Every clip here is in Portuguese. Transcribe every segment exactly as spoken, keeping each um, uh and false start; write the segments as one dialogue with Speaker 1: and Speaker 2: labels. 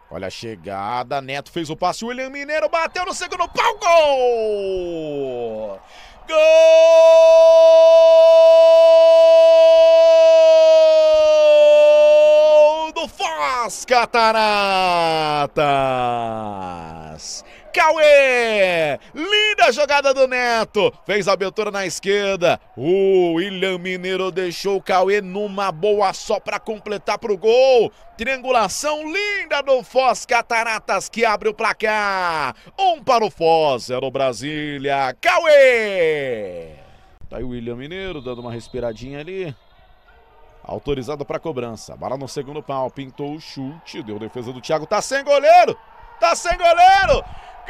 Speaker 1: Olha a chegada, Neto fez o passe, o William Mineiro bateu no segundo pau, gol! Gol do Foz Cataratas! Cauê! Linda jogada do Neto! Fez a abertura na esquerda. O William Mineiro deixou o Cauê numa boa só para completar pro gol. Triangulação linda do Foz Cataratas que abre o placar. Um para o Foz, zero Brasília. Cauê! Tá aí o William Mineiro dando uma respiradinha ali. Autorizado para cobrança. Bola no segundo pau. Pintou o chute. Deu defesa do Thiago. Tá sem goleiro! Tá sem goleiro!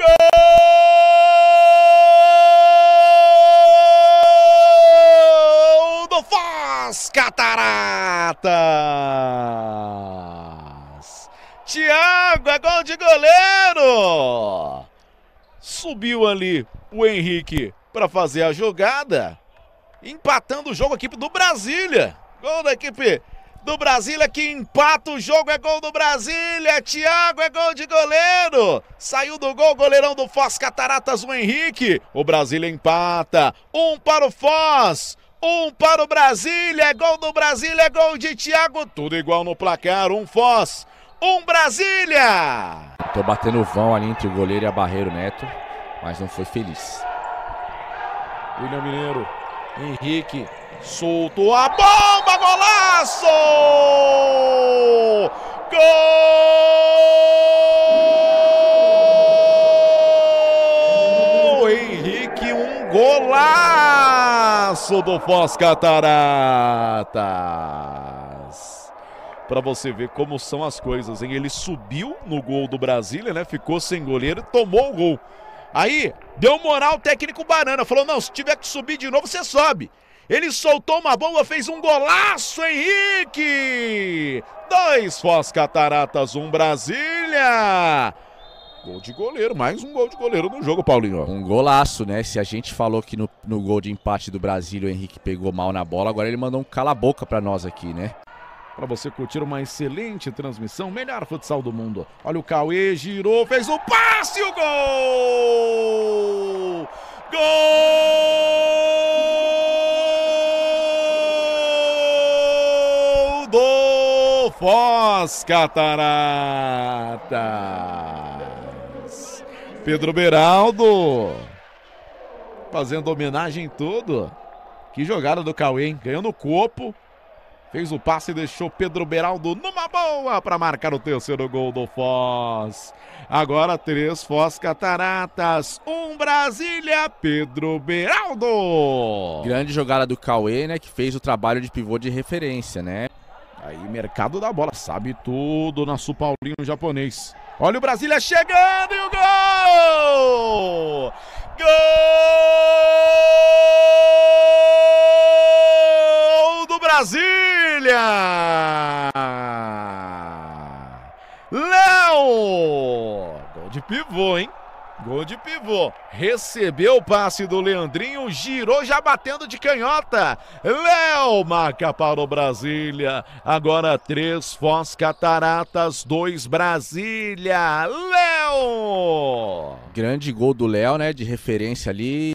Speaker 1: Gol do Foz Cataratas! Thiago, é gol de goleiro! Subiu ali o Henrique para fazer a jogada, empatando o jogo, a equipe do Brasília. Gol da equipe do Brasília que empata o jogo, é gol do Brasília. Thiago, é gol de goleiro. Saiu do gol, goleirão do Foz Cataratas, o Henrique. O Brasília empata. Um para o Foz, um para o Brasília. É gol do Brasília, é gol de Thiago. Tudo igual no placar. Um Foz, um Brasília.
Speaker 2: Tô batendo vão ali entre o goleiro e a barreira, o Neto, mas não foi feliz.
Speaker 1: William Mineiro, Henrique, soltou a bomba, golaço! Gol! Henrique, um golaço do Foz Cataratas. Pra você ver como são as coisas, hein? Ele subiu no gol do Brasília, né? Ficou sem goleiro e tomou o gol. Aí, deu moral o técnico Banana, falou, não, se tiver que subir de novo, você sobe. Ele soltou uma bomba, fez um golaço, Henrique! Dois Foz Cataratas, um Brasília! Gol de goleiro, mais um gol de goleiro no jogo, Paulinho.
Speaker 2: Um golaço, né? Se a gente falou que no, no gol de empate do Brasília o Henrique pegou mal na bola, agora ele mandou um cala-boca pra nós aqui, né?
Speaker 1: Para você curtir uma excelente transmissão, melhor futsal do mundo. Olha o Cauê, girou, fez o passe, o gol! Gol do Foz Cataratas! Pedro Beraldo fazendo homenagem em tudo. Que jogada do Cauê, hein? Ganhou no corpo. Fez o passe e deixou Pedro Beraldo numa boa para marcar o terceiro gol do Foz. Agora três Foz Cataratas, um Brasília, Pedro Beraldo.
Speaker 2: Grande jogada do Cauê, né, que fez o trabalho de pivô de referência, né?
Speaker 1: Aí, mercado da bola, sabe tudo, nosso Paulinho japonês. Olha o Brasília chegando e o gol! Gol do Brasília! Léo! Gol de pivô, hein? Gol de pivô. Recebeu o passe do Leandrinho, girou já batendo de canhota. Léo marca para o Brasília. Agora três Foz Cataratas, dois Brasília. Léo!
Speaker 2: Grande gol do Léo, né? De referência ali.